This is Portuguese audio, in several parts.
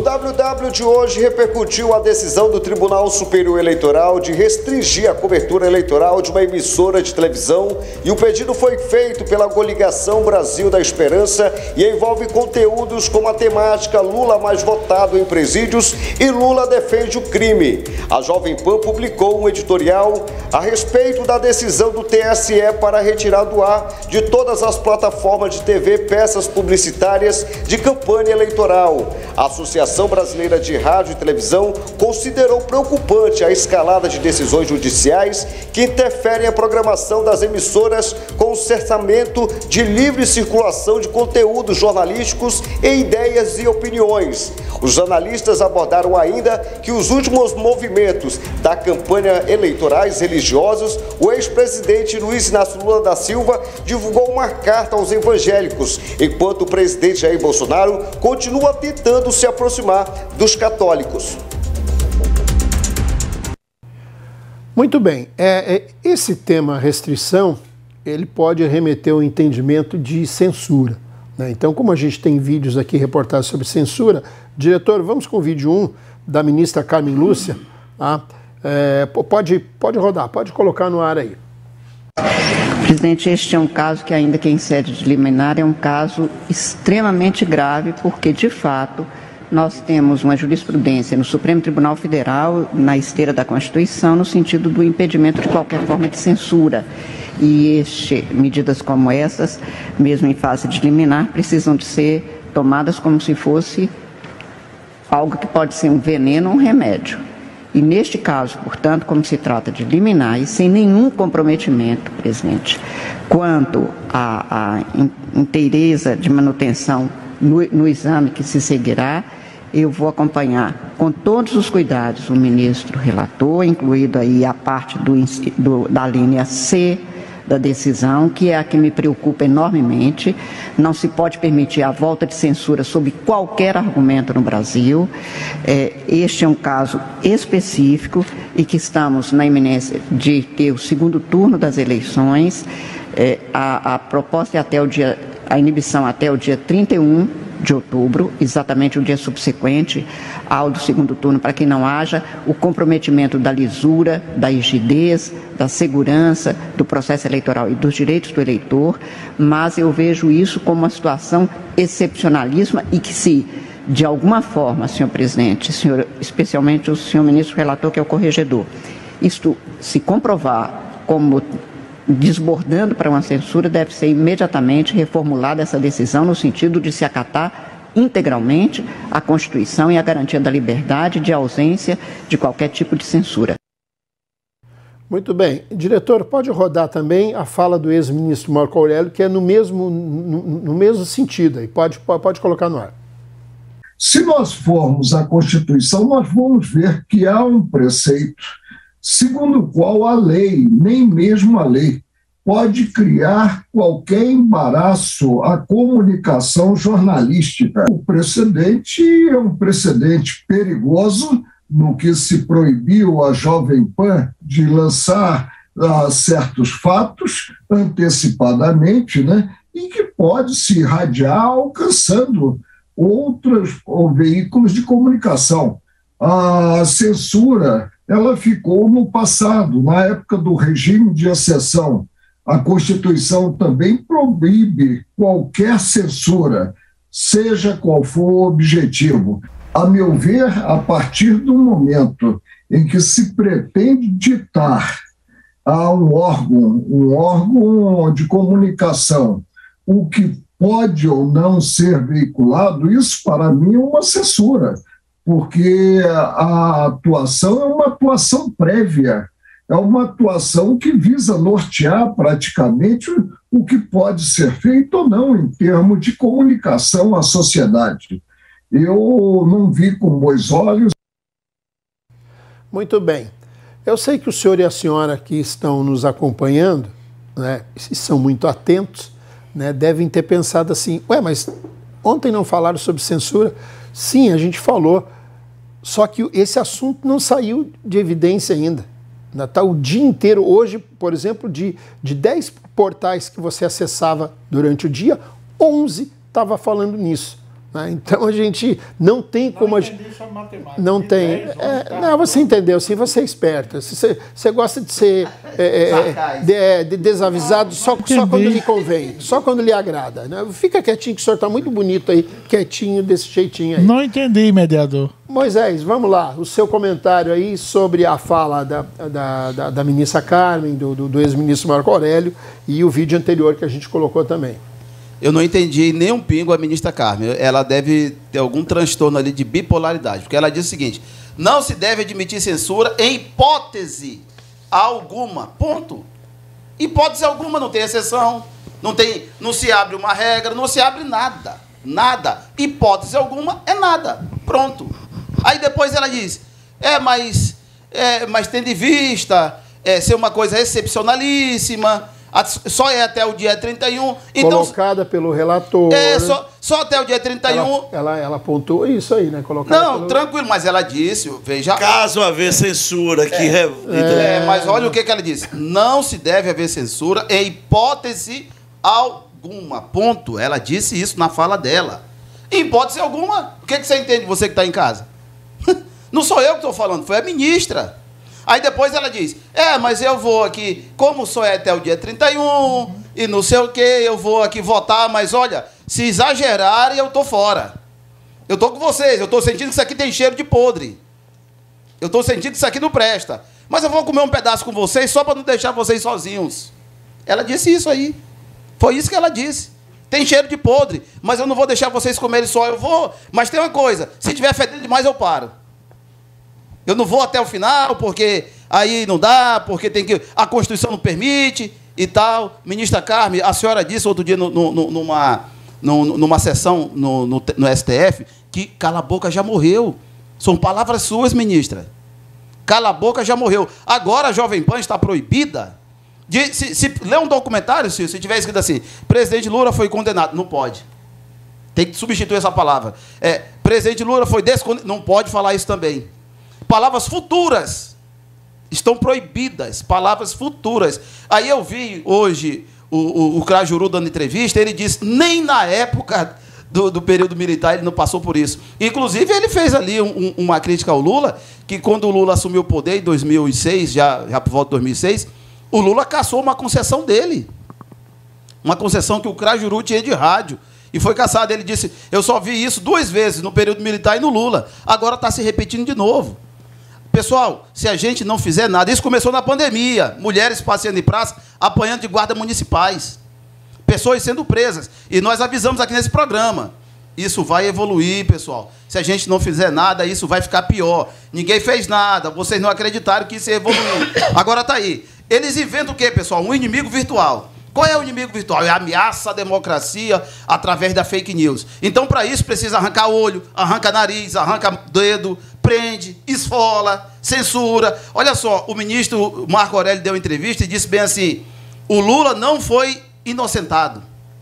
No WW de hoje repercutiu a decisão do Tribunal Superior Eleitoral de restringir a cobertura eleitoral de uma emissora de televisão, e o pedido foi feito pela coligação Brasil da Esperança e envolve conteúdos como a temática Lula mais votado em presídios e Lula defende o crime. A Jovem Pan publicou um editorial a respeito da decisão do TSE para retirar do ar de todas as plataformas de TV peças publicitárias de campanha eleitoral. A Associação Brasileira de Rádio e Televisão considerou preocupante a escalada de decisões judiciais que interferem a programação das emissoras com o cerceamento de livre circulação de conteúdos jornalísticos e ideias e opiniões. Os analistas abordaram ainda que os últimos movimentos da campanha eleitorais religiosos, o ex-presidente Luiz Inácio Lula da Silva divulgou uma carta aos evangélicos, enquanto o presidente Jair Bolsonaro continua tentando se aproximar dos católicos. Muito bem, esse tema restrição, ele pode remeter ao entendimento de censura, né? Então, como a gente tem vídeos aqui, reportagens sobre censura, diretor, vamos com o vídeo 1 da ministra Carmen Lúcia, tá? Pode rodar, pode colocar no ar aí. Presidente, este é um caso que, ainda que em sede de liminar, é um caso extremamente grave, porque, de fato, nós temos uma jurisprudência no Supremo Tribunal Federal, na esteira da Constituição, no sentido do impedimento de qualquer forma de censura. E medidas como essas, mesmo em fase de liminar, precisam de ser tomadas como se fosse algo que pode ser um veneno ou um remédio. E neste caso, portanto, como se trata de liminar e sem nenhum comprometimento, presidente, quanto à inteireza de manutenção no exame que se seguirá, eu vou acompanhar com todos os cuidados o ministro relator, incluído aí a parte da linha C da decisão, que é a que me preocupa enormemente. Não se pode permitir a volta de censura sob qualquer argumento no Brasil. Este é um caso específico e que estamos na iminência de ter o segundo turno das eleições. A proposta é a inibição até o dia 31 de outubro, exatamente o dia subsequente ao do segundo turno, para que não haja o comprometimento da lisura, da rigidez, da segurança do processo eleitoral e dos direitos do eleitor, mas eu vejo isso como uma situação excepcionalíssima e que, se de alguma forma, senhor presidente, especialmente o senhor ministro relator, que é o corregedor, isto se comprovar como desbordando para uma censura, deve ser imediatamente reformulada essa decisão no sentido de se acatar integralmente a Constituição e a garantia da liberdade de ausência de qualquer tipo de censura. Muito bem. Diretor, pode rodar também a fala do ex-ministro Marco Aurélio, que é no mesmo sentido. E pode colocar no ar. Se nós formos à Constituição, nós vamos ver que há um preceito segundo o qual a lei, nem mesmo a lei, pode criar qualquer embaraço à comunicação jornalística. O precedente é um precedente perigoso, no que se proibiu a Jovem Pan de lançar certos fatos antecipadamente, né, e que pode se irradiar alcançando outros veículos de comunicação. A censura, ela ficou no passado, na época do regime de exceção. A Constituição também proíbe qualquer censura, seja qual for o objetivo. A meu ver, a partir do momento em que se pretende ditar a um órgão de comunicação, o que pode ou não ser veiculado, isso para mim é uma censura, porque a atuação é uma atuação prévia, é uma atuação que visa nortear praticamente o que pode ser feito ou não em termos de comunicação à sociedade. Eu não vi com bons olhos. Muito bem. Eu sei que o senhor e a senhora que estão nos acompanhando, né, e são muito atentos, né, devem ter pensado assim, mas ontem não falaram sobre censura? Sim, a gente falou, só que esse assunto não saiu de evidência ainda. Está o dia inteiro, hoje, por exemplo, de 10 portais que você acessava durante o dia, 11 estava falando nisso. Né? Então a gente não tem como... Não tem. Não, você entendeu, sim, você é esperta. Você gosta de ser desavisado só quando lhe convém, só quando lhe agrada. Né? Fica quietinho, que o senhor está muito bonito aí, quietinho, desse jeitinho aí. Não entendi, mediador. Moisés, vamos lá, o seu comentário aí sobre a fala da ministra Carmen, do ex-ministro Marco Aurélio, e o vídeo anterior que a gente colocou também. Eu não entendi nem um pingo a ministra Carmen. Ela deve ter algum transtorno ali de bipolaridade, porque ela diz o seguinte: não se deve admitir censura em hipótese alguma. Ponto. Hipótese alguma, não tem exceção, não se abre uma regra, não se abre nada. Nada. Hipótese alguma é nada. Pronto. Aí depois ela diz, mas tendo em vista ser uma coisa excepcionalíssima, só é até o dia 31. Então, colocada pelo relator. Só até o dia 31. Ela pontuou isso aí, né? Colocada tranquilo, mas ela disse, veja... Caso haver censura mas olha o que ela disse. Não se deve haver censura em hipótese alguma. Ponto. Ela disse isso na fala dela. Em hipótese alguma. O que você entende, você que está em casa? Não sou eu que estou falando, foi a ministra. Aí depois ela diz, mas eu vou aqui, como só é até o dia 31, e não sei o que, eu vou aqui votar, mas olha, se exagerarem, eu estou fora. Eu estou com vocês, eu estou sentindo que isso aqui tem cheiro de podre. Eu estou sentindo que isso aqui não presta. Mas eu vou comer um pedaço com vocês só para não deixar vocês sozinhos. Ela disse isso aí. Foi isso que ela disse. Tem cheiro de podre, mas eu não vou deixar vocês comerem só, eu vou. Mas tem uma coisa, se tiver fedendo demais, eu paro. Eu não vou até o final, porque aí não dá, porque a Constituição não permite e tal. Ministra Carmen, a senhora disse outro dia numa sessão no STF que cala a boca já morreu. São palavras suas, ministra. Cala a boca já morreu. Agora a Jovem Pan está proibida de... Se ler um documentário, se tiver escrito assim, presidente Lula foi condenado. Não pode. Tem que substituir essa palavra. Presidente Lula foi descondenado. Não pode falar isso também. Palavras futuras estão proibidas, palavras futuras. Aí eu vi hoje o Crajuru dando entrevista, ele disse, nem na época do período militar ele não passou por isso. Inclusive, ele fez ali uma crítica ao Lula, que quando o Lula assumiu o poder em 2006, já por volta de 2006, o Lula cassou uma concessão dele. Uma concessão que o Crajuru tinha de rádio. E foi cassado. Ele disse, eu só vi isso 2 vezes, no período militar e no Lula. Agora está se repetindo de novo. Pessoal, se a gente não fizer nada... Isso começou na pandemia. Mulheres passeando em praça, apanhando de guardas municipais. Pessoas sendo presas. E nós avisamos aqui nesse programa. Isso vai evoluir, pessoal. Se a gente não fizer nada, isso vai ficar pior. Ninguém fez nada. Vocês não acreditaram que isso ia evoluir. Agora está aí. Eles inventam o quê, pessoal? Um inimigo virtual. Qual é o inimigo virtual? É a ameaça à democracia através da fake news. Então, para isso, precisa arrancar olho, arranca nariz, arranca dedo, prende, esfola, censura. Olha só, o ministro Marco Aurélio deu entrevista e disse bem assim, o Lula não foi inocentado.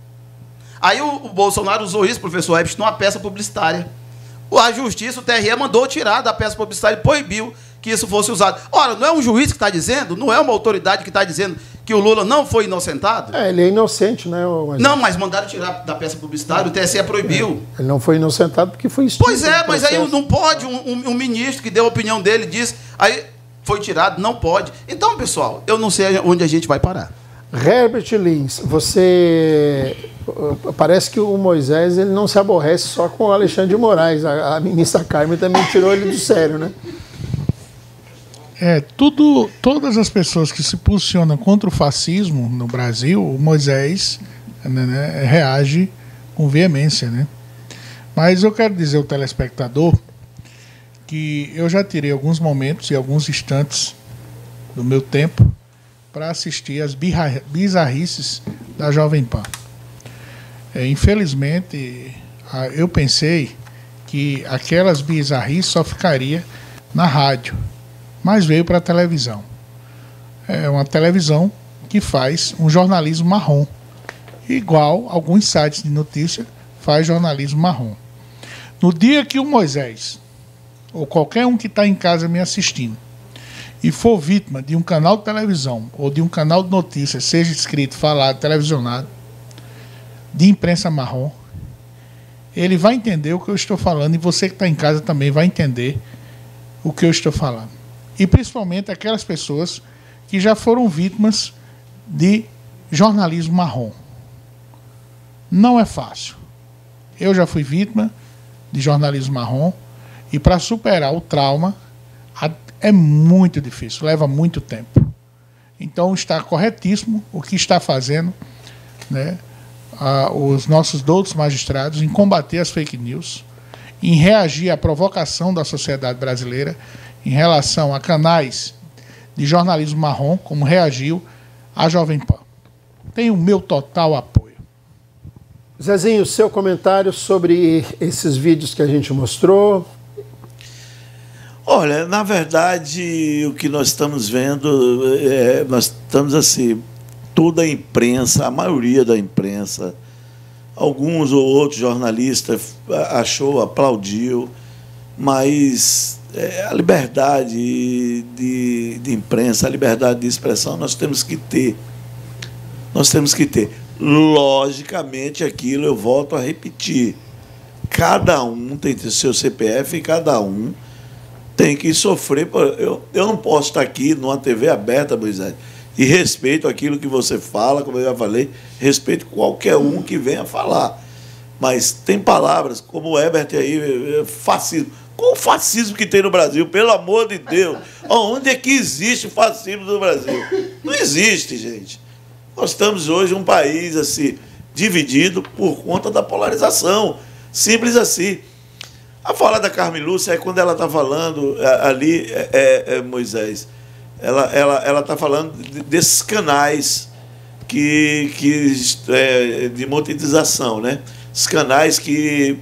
Aí o Bolsonaro usou isso, professor Epstein, numa peça publicitária. A Justiça, o TRE, mandou tirar da peça publicitária e proibiu que isso fosse usado. Ora, não é um juiz que está dizendo, não é uma autoridade que está dizendo que o Lula não foi inocentado? Ele é inocente, né? Não, mas mandaram tirar da peça publicitária, o TSE proibiu. Ele não foi inocentado porque foi extinto. Pois é, mas aí não pode, um ministro que deu a opinião dele, disse, aí foi tirado, não pode. Então, pessoal, eu não sei onde a gente vai parar. Herbert Lins, você... Parece que o Moisés ele não se aborrece só com o Alexandre de Moraes. A ministra Carmen também tirou ele do sério, né? Todas as pessoas que se posicionam contra o fascismo no Brasil, o Moisés reage com veemência, né? Mas eu quero dizer ao telespectador que eu já tirei alguns momentos e alguns instantes do meu tempo para assistir às bizarrices da Jovem Pan. Infelizmente, eu pensei que aquelas bizarrices só ficaria na rádio, mas veio para a televisão. É uma televisão que faz um jornalismo marrom, igual alguns sites de notícia faz jornalismo marrom. No dia que o Moisés, ou qualquer um que está em casa me assistindo, e for vítima de um canal de televisão ou de um canal de notícias, seja escrito, falado, televisionado, de imprensa marrom, ele vai entender o que eu estou falando e você que está em casa também vai entender o que eu estou falando. E principalmente aquelas pessoas que já foram vítimas de jornalismo marrom. Não é fácil. Eu já fui vítima de jornalismo marrom e para superar o trauma é muito difícil, leva muito tempo. Então está corretíssimo o que está fazendo, né, os nossos doutos magistrados em combater as fake news, em reagir à provocação da sociedade brasileira em relação a canais de jornalismo marrom, como reagiu a Jovem Pan. Tem o meu total apoio. Zezinho, seu comentário sobre esses vídeos que a gente mostrou? Olha, na verdade, o que nós estamos vendo, nós estamos assim, toda a imprensa, a maioria da imprensa, alguns ou outros jornalistas achou, aplaudiu, mas a liberdade de imprensa, a liberdade de expressão, nós temos que ter. Nós temos que ter. Logicamente, aquilo eu volto a repetir. Cada um tem seu CPF e cada um tem que sofrer. Eu não posso estar aqui numa TV aberta, Moisés, e respeito aquilo que você fala, como eu já falei, respeito qualquer um que venha falar. Mas tem palavras, como o Herbert aí, fascismo. Qual o fascismo que tem no Brasil? Pelo amor de Deus! Onde é que existe fascismo no Brasil? Não existe, gente. Nós estamos hoje um país assim, dividido por conta da polarização. Simples assim. A fala da Carmen Lúcia é quando ela está falando ali, Moisés, ela está falando desses canais de monetização, né? Os canais que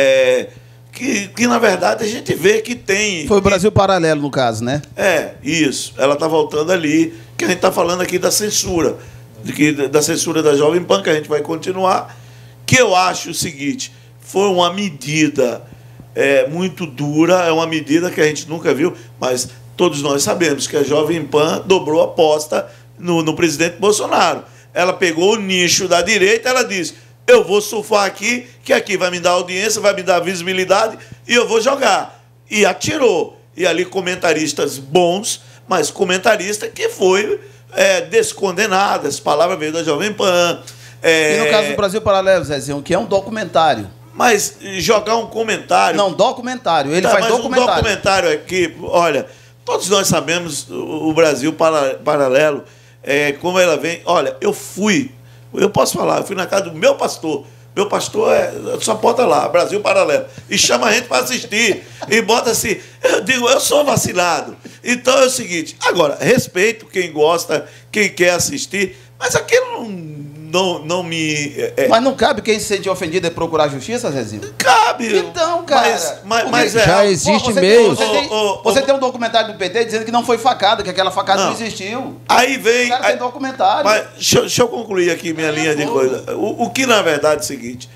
na verdade a gente vê que tem. Foi o Brasil Paralelo, no caso, né? Isso. Ela está voltando ali, que a gente está falando aqui da censura, da censura da Jovem Pan, que a gente vai continuar, que eu acho o seguinte, foi uma medida muito dura, é uma medida que a gente nunca viu, mas todos nós sabemos que a Jovem Pan dobrou a aposta no presidente Bolsonaro. Ela pegou o nicho da direita, ela disse: eu vou surfar aqui, que aqui vai me dar audiência, vai me dar visibilidade, e eu vou jogar. E atirou. E ali comentaristas bons, mas comentarista que foi descondenado. Essa palavra veio da Jovem Pan. E no caso do Brasil Paralelo, Zezinho, que é um documentário. Mas jogar um comentário... Não, documentário. Ele faz documentário. Um documentário aqui, olha, todos nós sabemos o Brasil Paralelo, como ela vem. Olha, eu posso falar, eu fui na casa do meu pastor. Meu pastor só bota lá, Brasil Paralelo. E chama a gente para assistir. E bota assim, eu digo, eu sou vacilado. Então é o seguinte, agora, respeito quem gosta, quem quer assistir, mas aquilo não me... Mas não cabe quem se sente ofendido e procurar justiça, Zezinho? Cabe. Então, cara... Mas já existe meios. Você tem um documentário do PT dizendo que não foi facada, que aquela facada não existiu. Aí vem... O cara tem documentário. Mas deixa eu concluir aqui minha linha de coisa. O que, na verdade, é o seguinte,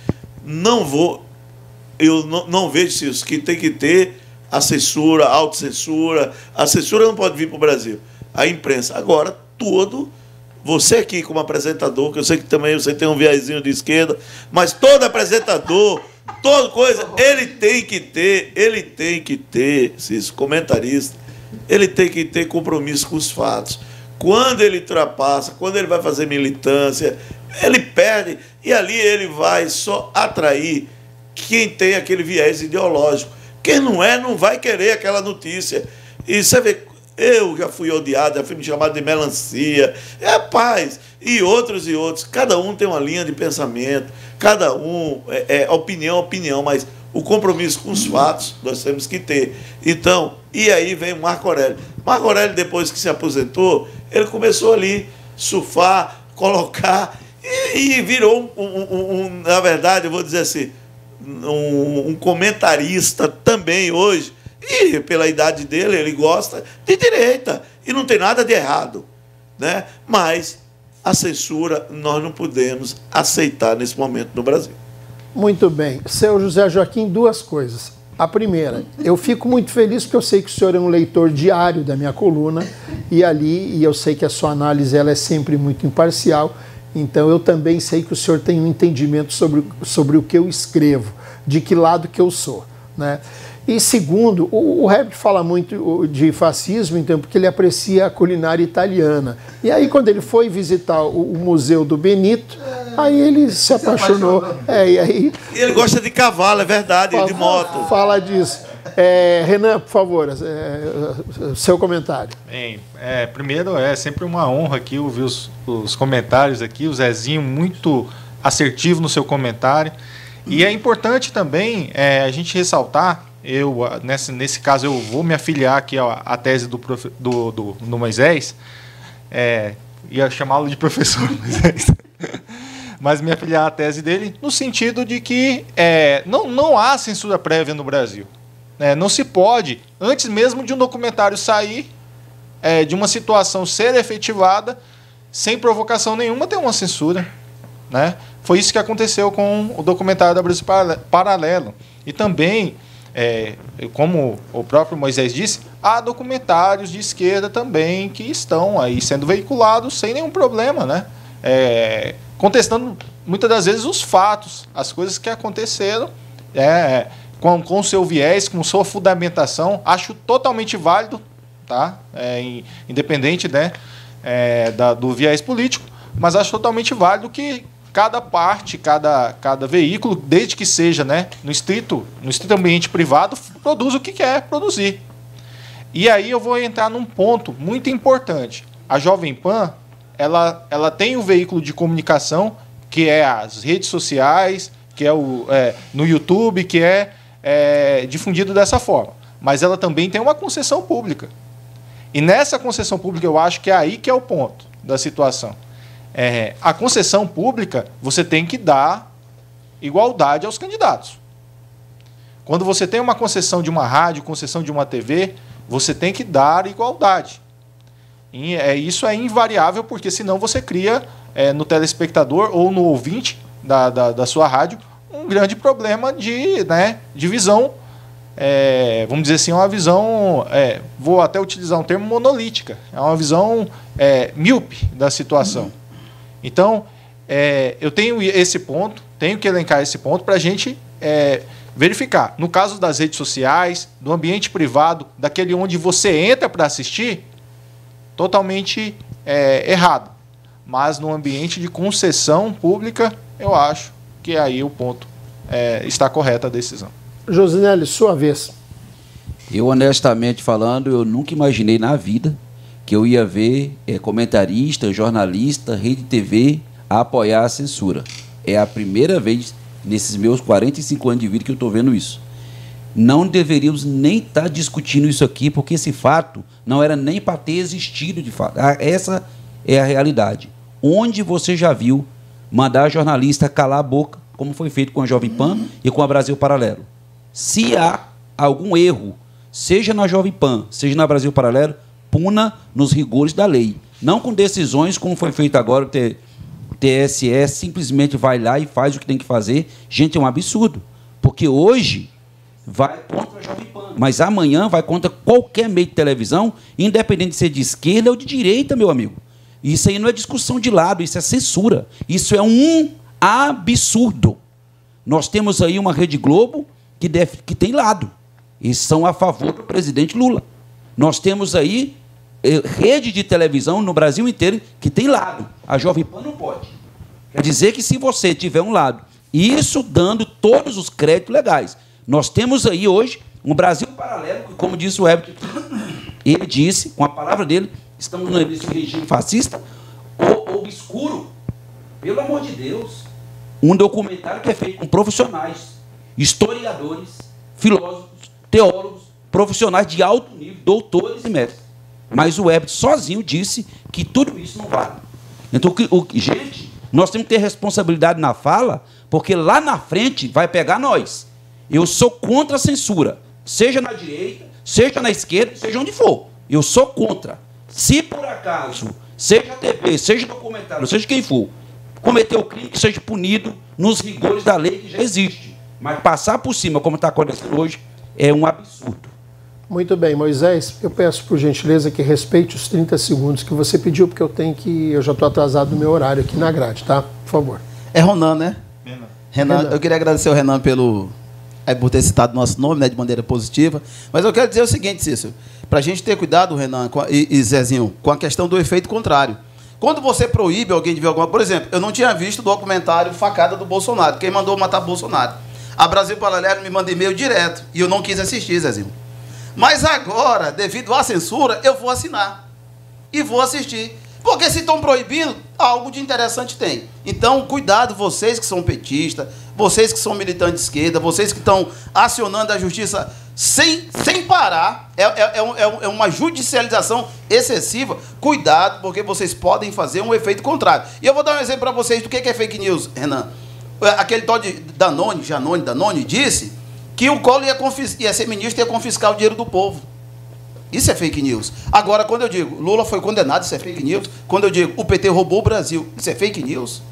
eu não vejo isso, que tem que ter a censura, a autocensura. A censura não pode vir para o Brasil. A imprensa. Agora, você aqui como apresentador, que eu sei que também você tem um viésinho de esquerda, mas todo apresentador, toda coisa, ele tem que ter, esses comentaristas, ele tem que ter compromisso com os fatos. Quando ele ultrapassa, quando ele vai fazer militância, ele perde, e ali ele vai só atrair quem tem aquele viés ideológico. Quem não vai querer aquela notícia. E você vê, eu já fui odiado, já fui me chamado de melancia, rapaz, e outros. Cada um tem uma linha de pensamento, cada um, opinião, mas o compromisso com os fatos nós temos que ter. Então, e aí vem o Marco Aurélio. Marco Aurélio, depois que se aposentou, ele começou ali, surfar, colocar, e virou na verdade, eu vou dizer assim, um comentarista também hoje. E pela idade dele, ele gosta de direita. E não tem nada de errado, né? Mas a censura nós não podemos aceitar nesse momento no Brasil. Muito bem. Seu José Joaquim, duas coisas. A primeira, eu fico muito feliz porque eu sei que o senhor é um leitor diário da minha coluna e eu sei que a sua análise ela é sempre muito imparcial. Então eu também sei que o senhor tem um entendimento sobre o que eu escrevo. de que lado que eu sou, né? E segundo, o Herbert fala muito de fascismo, então, porque ele aprecia a culinária italiana. E aí, quando ele foi visitar o Museu do Benito, aí ele se apaixonou. E aí, E ele gosta de cavalo, é verdade, de moto. Fala disso. Renan, por favor, seu comentário. Bem, primeiro, é sempre uma honra aqui ouvir os comentários aqui. O Zezinho muito assertivo no seu comentário. E é importante também a gente ressaltar, nesse caso eu vou me afiliar aqui à tese do Moisés, ia chamá-lo de professor Moisés, mas me afiliar à tese dele no sentido de que não há censura prévia no Brasil. Não se pode, antes mesmo de um documentário sair, de uma situação ser efetivada, sem provocação nenhuma, ter uma censura, né? Foi isso que aconteceu com o documentário da Brasil Paralelo. E também, como o próprio Moisés disse, há documentários de esquerda também que estão aí sendo veiculados sem nenhum problema, né? Contestando muitas das vezes os fatos, as coisas que aconteceram, com o seu viés, com sua fundamentação. Acho totalmente válido, tá? Independente, né, do viés político, mas acho totalmente válido que cada parte, cada veículo, desde que seja, né, no estrito ambiente privado, produza o que quer produzir. E aí eu vou entrar num ponto muito importante. A Jovem Pan, ela tem um veículo de comunicação, que é as redes sociais, que é no YouTube, que é difundido dessa forma. Mas ela também tem uma concessão pública. E nessa concessão pública eu acho que é aí que é o ponto da situação. A concessão pública, você tem que dar igualdade aos candidatos. Quando você tem uma concessão de uma rádio, concessão de uma TV, você tem que dar igualdade. E isso é invariável, porque senão você cria no telespectador ou no ouvinte da sua rádio um grande problema de visão, vamos dizer assim, uma visão, vou até utilizar um termo, monolítica. É uma visão míope da situação. Então, eu tenho esse ponto, tenho que elencar esse ponto para a gente verificar. No caso das redes sociais, do ambiente privado, daquele onde você entra para assistir, totalmente errado. Mas no ambiente de concessão pública, eu acho que aí o ponto está correta a decisão. Josinelli, sua vez. Eu, honestamente falando, eu nunca imaginei na vida que eu ia ver comentarista, jornalista, rede TV a apoiar a censura. É a primeira vez nesses meus 45 anos de vida que eu estou vendo isso. Não deveríamos nem estar discutindo isso aqui, porque esse fato não era nem para ter existido de fato. Essa é a realidade. Onde você já viu mandar jornalista calar a boca, como foi feito com a Jovem Pan e com a Brasil Paralelo? Se há algum erro, seja na Jovem Pan, seja na Brasil Paralelo, puna nos rigores da lei. Não com decisões como foi feito agora, o TSE simplesmente vai lá e faz o que tem que fazer. Gente, é um absurdo. Porque hoje vai contra a Jovem Pan, mas amanhã vai contra qualquer meio de televisão, independente de ser de esquerda ou de direita, meu amigo. Isso aí não é discussão de lado, isso é censura. Isso é um absurdo. Nós temos aí uma Rede Globo que tem lado. E são a favor do presidente Lula. Nós temos aí rede de televisão no Brasil inteiro que tem lado. A Jovem Pan não pode. Quer dizer que se você tiver um lado, isso dando todos os créditos legais. Nós temos aí hoje um Brasil Paralelo, que, como disse o Herbert, ele disse, com a palavra dele, estamos nesse regime fascista obscuro. Pelo amor de Deus. Um documentário que é feito com profissionais, historiadores, filósofos, teólogos, profissionais de alto nível, doutores e mestres. Mas o Herbert sozinho disse que tudo isso não vale. Então, gente, nós temos que ter responsabilidade na fala, porque lá na frente vai pegar nós. Eu sou contra a censura, seja na direita, seja na esquerda, seja onde for. Eu sou contra. Se por acaso, seja TV, seja documentário, seja quem for, cometer o crime, que seja punido nos rigores da lei que já existe. Mas passar por cima, como está acontecendo hoje, é um absurdo. Muito bem, Moisés, eu peço por gentileza que respeite os 30 segundos que você pediu, porque eu já estou atrasado no meu horário aqui na grade, tá? Por favor. É Ronan, né? Renan, eu queria agradecer ao Renan por ter citado nosso nome, né, de maneira positiva. Mas eu quero dizer o seguinte, Cícero, para a gente ter cuidado, Renan e Zezinho, com a questão do efeito contrário. Quando você proíbe alguém de ver alguma... Por exemplo, eu não tinha visto o documentário Facada do Bolsonaro, quem mandou matar Bolsonaro. A Brasil Paralelo me manda e-mail direto, e eu não quis assistir, Zezinho. Mas agora, devido à censura, eu vou assinar. E vou assistir. Porque se estão proibindo, algo de interessante tem. Então, cuidado, vocês que são petistas, vocês que são militantes de esquerda, vocês que estão acionando a justiça sem parar, é uma judicialização excessiva. Cuidado, porque vocês podem fazer um efeito contrário. E eu vou dar um exemplo para vocês do que é fake news, Renan. Aquele tal de Danone disse que o Collor ia ser ministro e ia confiscar o dinheiro do povo. Isso é fake news. Agora, quando eu digo Lula foi condenado, isso é fake news. Quando eu digo o PT roubou o Brasil, isso é fake news.